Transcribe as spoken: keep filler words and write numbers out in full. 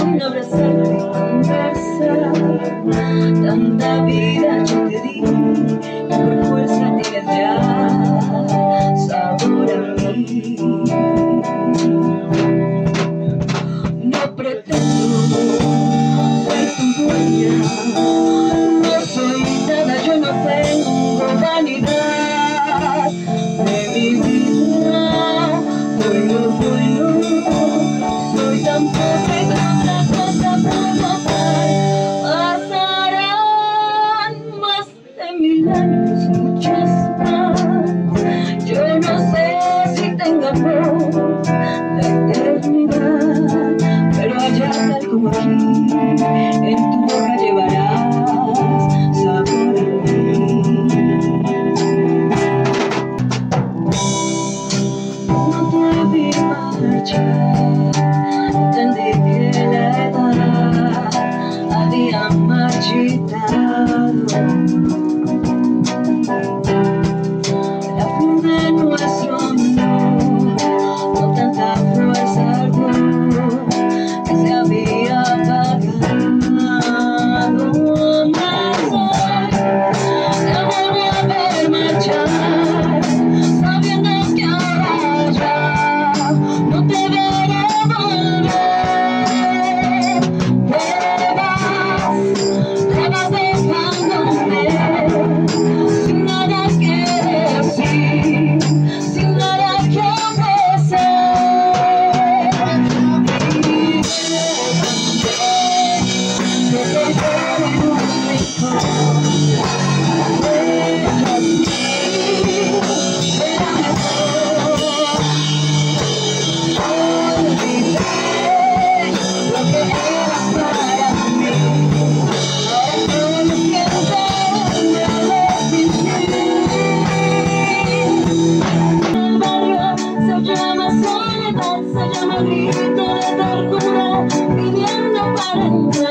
sin abrazarte y conversar. Tanta vida yo te di y por fuerza tienes ya sabor a mí. No pretendo ser tu dueña, no soy nada, yo no tengo vanidad de mi vida. Soy lo bueno, soy tan pobre que otra cosa puedo dar. Pasarán más de mil años, muchos más. Yo no sé si tenga amor la eternidad, pero allá tal como aquí, en tu boca llevarás sabor a mí. No te vi marchar, entendí que la edad había marchitado la flor de nuestro amor, con tanta fuerza ardor que se había apagado. Más hoy te vuelvo a ver marchar, sabiendo que ahora ya no te veré volver. Te vas, te vas dejándome sin nada que decir, sin nada que ofrecer. Se llama grito de tortura, pidiendo para entrar.